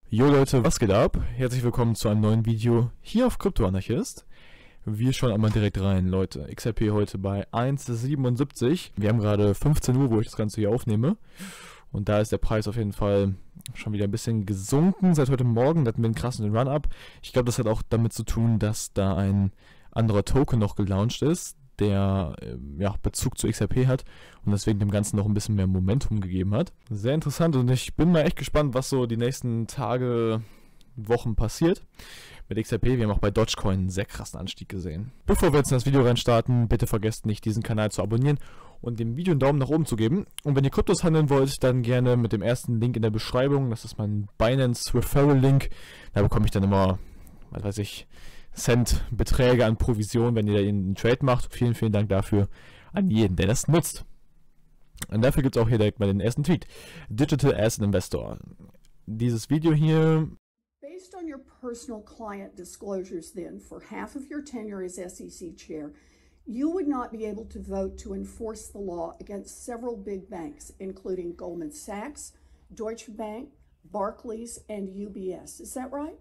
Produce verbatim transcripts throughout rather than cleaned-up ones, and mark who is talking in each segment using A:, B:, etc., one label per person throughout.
A: Jo Leute, was geht ab? Herzlich willkommen zu einem neuen Video hier auf Crypto Anarchist. Wir schauen einmal direkt rein, Leute. X R P heute bei eins Komma siebenundsiebzig. Wir haben gerade fünfzehn Uhr, wo ich das Ganze hier aufnehme. Und da ist der Preis auf jeden Fall schon wieder ein bisschen gesunken seit heute Morgen. Da hatten wir einen krassen Run-Up. Ich glaube, das hat auch damit zu tun, dass da ein anderer Token noch gelauncht ist, der äh, ja, Bezug zu X R P hat und deswegen dem Ganzen noch ein bisschen mehr Momentum gegeben hat. Sehr interessant und ich bin mal echt gespannt, was so die nächsten Tage, Wochen passiert mit X R P. Wir haben auch bei Dogecoin einen sehr krassen Anstieg gesehen. Bevor wir jetzt in das Video reinstarten, bitte vergesst nicht, diesen Kanal zu abonnieren und dem Video einen Daumen nach oben zu geben. Und wenn ihr Kryptos handeln wollt, dann gerne mit dem ersten Link in der Beschreibung. Das ist mein Binance Referral Link. Da bekomme ich dann immer, was weiß ich, Cent Beträge an Provision, wenn ihr da einen Trade macht. Vielen, vielen Dank dafür an jeden, der das nutzt. Und dafür gibt es auch hier direkt mal den ersten Tweet. Digital Asset Investor. Dieses Video hier.
B: Based on your personal client disclosures then, for half of your tenure as S E C chair, you would not be able to vote to enforce the law against several big banks, including Goldman Sachs, Deutsche Bank, Barclays, and U B S. Is that right?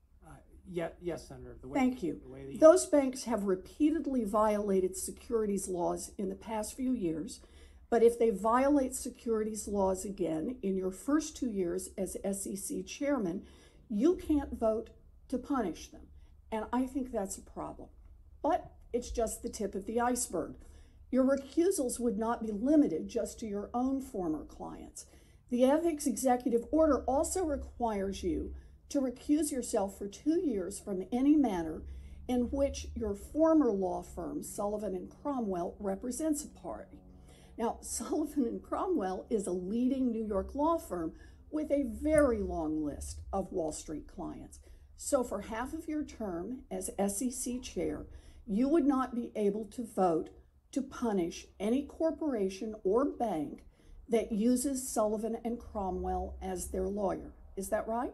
C: Yeah, yes, Senator. The way,
B: Thank you.
C: The way the,
B: Those banks have repeatedly violated securities laws in the past few years, but if they violate securities laws again in your first two years as S E C chairman, you can't vote to punish them. And I think that's a problem. But it's just the tip of the iceberg. Your recusals would not be limited just to your own former clients. The Ethics Executive Order also requires you to recuse yourself for two years from any matter in which your former law firm, Sullivan and Cromwell, represents a party. Now, Sullivan and Cromwell is a leading New York law firm with a very long list of Wall Street clients. So for half of your term as S E C chair, you would not be able to vote to punish any corporation or bank that uses Sullivan and Cromwell as their lawyer. Is that right?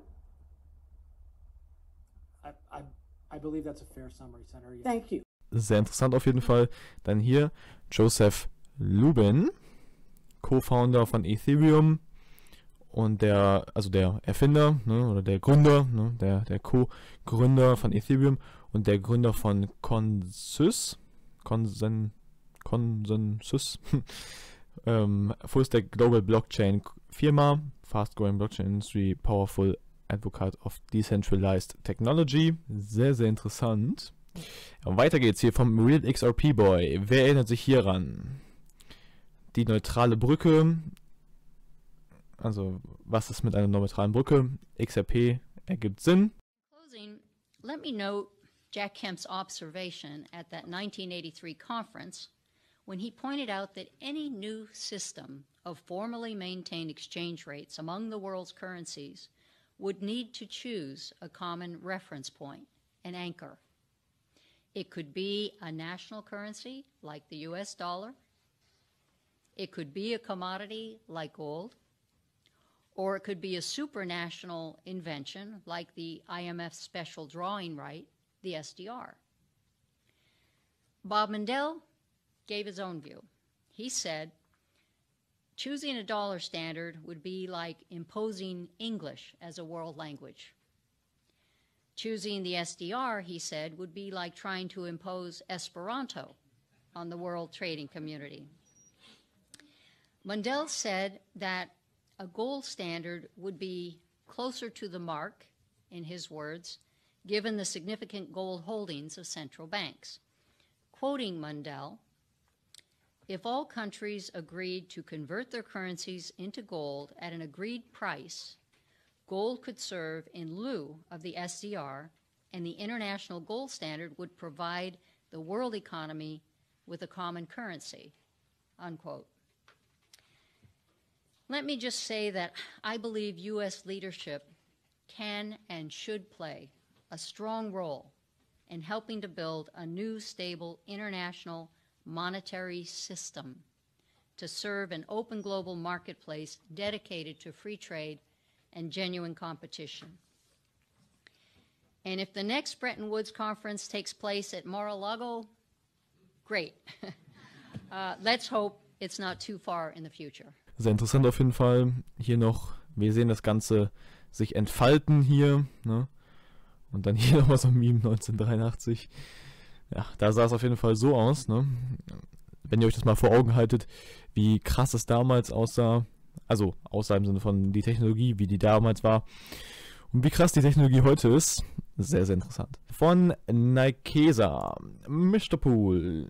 C: I, I, I believe that's a fair summary, Senator. Yes.
B: Thank you.
A: Sehr interessant auf jeden Fall. Dann hier Joseph Lubin, Co-Founder von Ethereum und der, also der Erfinder, ne, oder der Gründer, ne, der, der Co-Gründer von Ethereum und der Gründer von Consys, Consen, Consensus, ähm, Full-Stack Global Blockchain Firma, Fast-Growing Blockchain Industry, Powerful Advocate of Decentralized Technology. Sehr, sehr interessant. Und weiter geht's hier vom Real X R P Boy. Wer erinnert sich hieran? Die neutrale Brücke. Also, was ist mit einer neutralen Brücke? X R P ergibt Sinn.
D: Closing, let me note Jack Kemp's observation at that nineteen eighty-three conference when he pointed out that any new system of formally maintained exchange rates among the world's currencies would need to choose a common reference point, an anchor. It could be a national currency like the U S dollar. It could be a commodity like gold. Or it could be a supranational invention like the I M F special drawing right, the S D R. Bob Mundell gave his own view. He said, choosing a dollar standard would be like imposing English as a world language. Choosing the S D R, he said, would be like trying to impose Esperanto on the world trading community. Mundell said that a gold standard would be closer to the mark, in his words, given the significant gold holdings of central banks. Quoting Mundell, if all countries agreed to convert their currencies into gold at an agreed price, gold could serve in lieu of the S D R, and the international gold standard would provide the world economy with a common currency, unquote. Let me just say that I believe U S leadership can and should play a strong role in helping to build a new stable international monetary system to serve an open global marketplace dedicated to free trade and genuine competition. And if the next Bretton Woods conference takes place at Mar-a-Lago, great. uh, let's hope it's not too far in the future.
A: Sehr interessant auf jeden Fall. Hier noch, wir sehen das Ganze sich entfalten hier, ne? Und dann hier nochmal so ein Meme neunzehnhundertdreiundachtzig. Ja, da sah es auf jeden Fall so aus, ne? Wenn ihr euch das mal vor Augen haltet, wie krass es damals aussah, also aussah im Sinne von die Technologie, wie die damals war und wie krass die Technologie heute ist, sehr, sehr interessant. Von Nikesa, Mister Pool.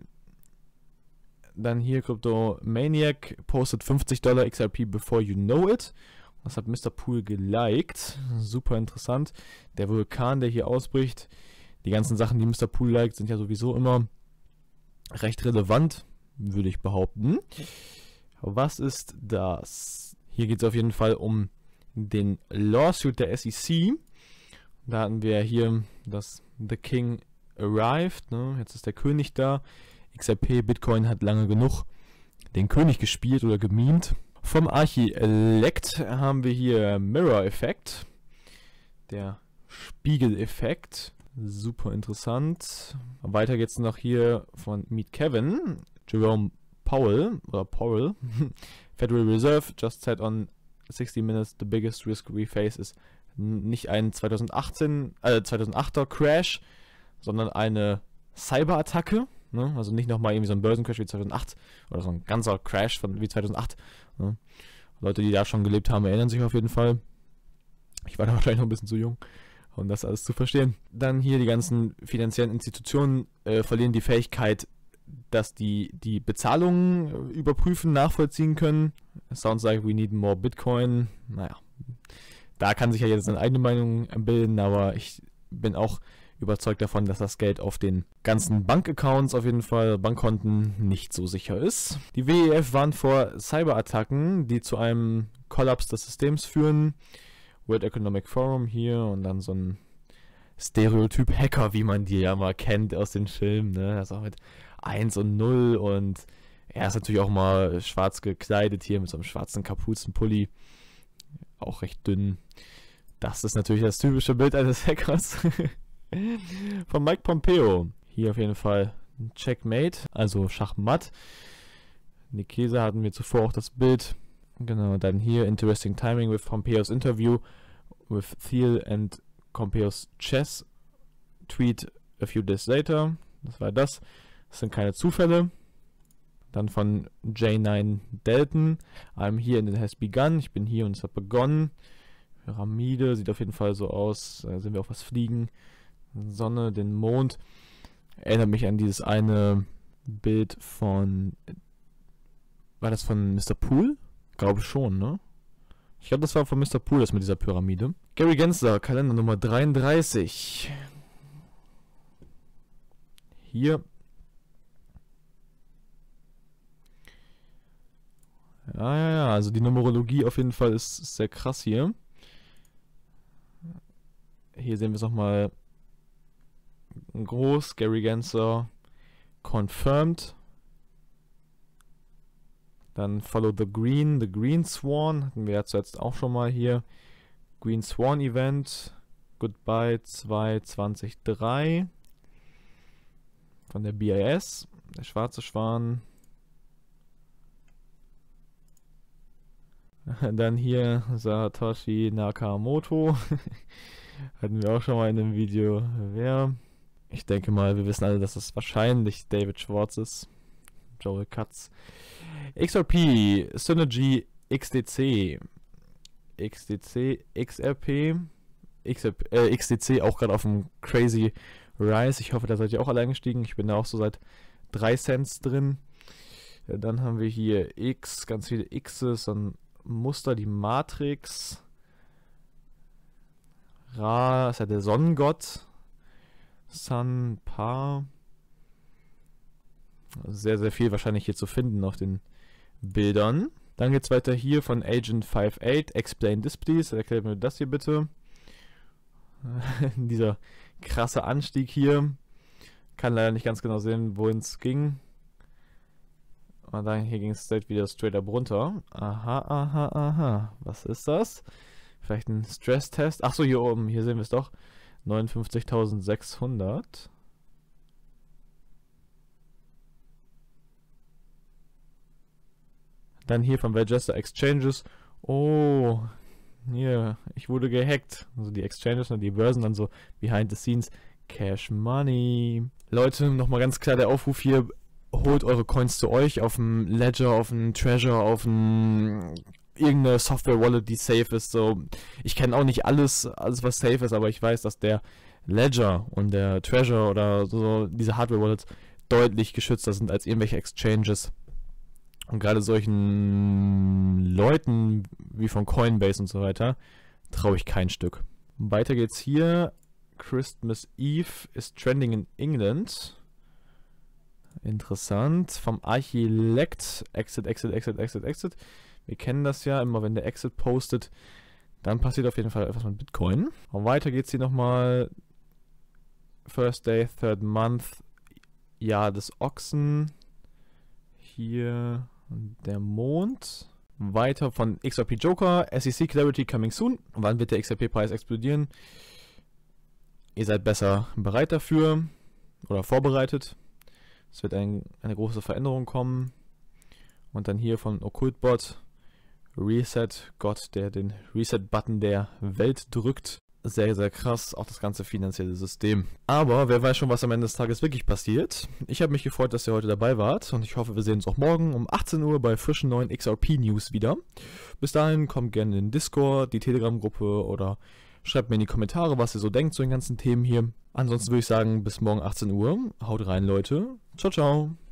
A: Dann hier Cryptomaniac postet fünfzig Dollar X R P before you know it. Das hat Mister Pool geliked. Super interessant. Der Vulkan, der hier ausbricht. Die ganzen Sachen, die Mister Pool liked, sind ja sowieso immer recht relevant, würde ich behaupten. Was ist das? Hier geht es auf jeden Fall um den Lawsuit der S E C. Da hatten wir hier das The King arrived. Ne? Jetzt ist der König da. X R P, Bitcoin hat lange genug den König gespielt oder gemimt. Vom Archilekt haben wir hier Mirror-Effekt. Der Spiegeleffekt. Super interessant. Weiter geht's noch hier von Meet Kevin. Jerome Powell oder Powell. Federal Reserve just said on sixty minutes the biggest risk we face is nicht ein zweitausendachtzehn, äh, zweitausendachter Crash, sondern eine Cyberattacke. Ne? Also nicht nochmal irgendwie so ein Börsencrash wie zweitausendacht oder so ein ganzer Crash von wie zweitausendacht. Ne? Leute, die da schon gelebt haben, erinnern sich auf jeden Fall. Ich war da wahrscheinlich noch ein bisschen zu jung, um das alles zu verstehen. Dann hier die ganzen finanziellen Institutionen äh, verlieren die Fähigkeit, dass die die Bezahlungen äh, überprüfen, nachvollziehen können. It sounds like we need more Bitcoin. Naja, da kann sich ja jetzt eine eigene Meinung bilden, aber ich bin auch überzeugt davon, dass das Geld auf den ganzen Bankaccounts, auf jeden Fall Bankkonten, nicht so sicher ist. Die W E F warnt vor Cyberattacken, die zu einem Kollaps des Systems führen. World Economic Forum hier und dann so ein Stereotyp-Hacker, wie man die ja mal kennt aus den Filmen. Ne? Das ist auch mit eins und null und er ist natürlich auch mal schwarz gekleidet hier mit so einem schwarzen Kapuzenpulli. Auch recht dünn. Das ist natürlich das typische Bild eines Hackers. Von Mike Pompeo. Hier auf jeden Fall Checkmate, also Schachmatt. Nikesa hatten wir zuvor auch das Bild. Genau, dann hier Interesting Timing with Pompeo's Interview with Thiel and Pompeo's Chess Tweet a few days later. Das war das. Das sind keine Zufälle. Dann von J neun Dalton. I'm here and it has begun. Ich bin hier und es hat begonnen. Pyramide, sieht auf jeden Fall so aus. Da sind wir auf was fliegen. Sonne, den Mond. Erinnert mich an dieses eine Bild von... War das von Mister Pool? Glaube schon, ne? Ich glaube, das war von Mister Pool, das mit dieser Pyramide. Gary Gensler, Kalender Nummer dreiunddreißig. Hier. Ja, ja, ja, also die Numerologie auf jeden Fall ist, ist sehr krass hier. Hier sehen wir es nochmal groß. Gary Gensler confirmed. Dann Follow the Green, the Green Swan. Hatten wir ja zuletzt auch schon mal hier. Green Swan Event. Goodbye zwanzig zwanzig-drei. Von der B I S. Der schwarze Schwan. Dann hier Satoshi Nakamoto. Hatten wir auch schon mal in dem Video. Wer? Ich denke mal, wir wissen alle, dass es wahrscheinlich David Schwartz ist. Joel Katz. X R P, Synergy, X D C. X D C, X R P. X R P äh, X D C auch gerade auf dem Crazy Rise. Ich hoffe, da seid ihr auch alle eingestiegen. Ich bin da auch so seit drei Cents drin. Ja, dann haben wir hier X, ganz viele X's, dann Muster, die Matrix. Ra ist ja der Sonnengott. Sun, Pa. Sehr, sehr viel wahrscheinlich hier zu finden auf den Bildern. Dann geht es weiter hier von Agent acht. Explain this please. Erklärt mir das hier bitte. Dieser krasse Anstieg hier. Kann leider nicht ganz genau sehen, wohin es ging. Und dann hier ging es wieder straight up runter. Aha, aha, aha. Was ist das? Vielleicht ein Stresstest. Achso, hier oben. Hier sehen wir es doch. neunundfünfzigtausendsechshundert. Dann hier von Register Exchanges. Oh, hier, ich wurde gehackt. Also die Exchanges und die Börsen dann so behind the scenes. Cash Money. Leute, nochmal ganz klar der Aufruf hier. Holt eure Coins zu euch auf dem Ledger, auf dem Treasure, auf dem irgendeine Software-Wallet, die safe ist. So, ich kenne auch nicht alles, alles was safe ist, aber ich weiß, dass der Ledger und der Treasure oder so, diese Hardware-Wallets deutlich geschützter sind als irgendwelche Exchanges. Und gerade solchen Leuten wie von Coinbase und so weiter traue ich kein Stück. Weiter geht's hier. Christmas Eve is trending in England. Interessant. Vom Archilekt. Exit, Exit, Exit, Exit, Exit. Wir kennen das ja. Immer wenn der Exit postet, dann passiert auf jeden Fall etwas mit Bitcoin. Und weiter geht's hier nochmal. First Day, Third Month. Jahr des Ochsen. Hier der Mond. Weiter von X R P Joker. S E C Clarity coming soon. Wann wird der X R P-Preis explodieren? Ihr seid besser bereit dafür. Oder vorbereitet. Es wird ein, eine große Veränderung kommen. Und dann hier von Occultbot. Reset. Gott, der den Reset-Button der Welt drückt. Sehr, sehr krass. Auch das ganze finanzielle System. Aber wer weiß schon, was am Ende des Tages wirklich passiert. Ich habe mich gefreut, dass ihr heute dabei wart. Und ich hoffe, wir sehen uns auch morgen um achtzehn Uhr bei frischen neuen X R P-News wieder. Bis dahin kommt gerne in den Discord, die Telegram-Gruppe oder schreibt mir in die Kommentare, was ihr so denkt zu den ganzen Themen hier. Ansonsten würde ich sagen, bis morgen achtzehn Uhr. Haut rein, Leute. Ciao, ciao.